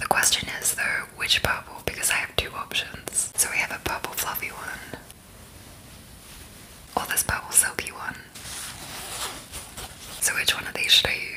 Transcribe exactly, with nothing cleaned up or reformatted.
The question is though, which purple, because I have two options. So we have a purple fluffy one, or this purple silky one. So which one of these should I